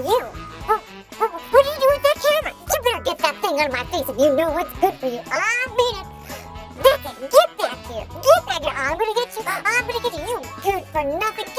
you? What are you doing with that camera? You better get that thing out of my face if you know what's good for you. I mean it. That's it. Get back here. Get back here. I'm gonna get you. I'm gonna get you. You good for nothing.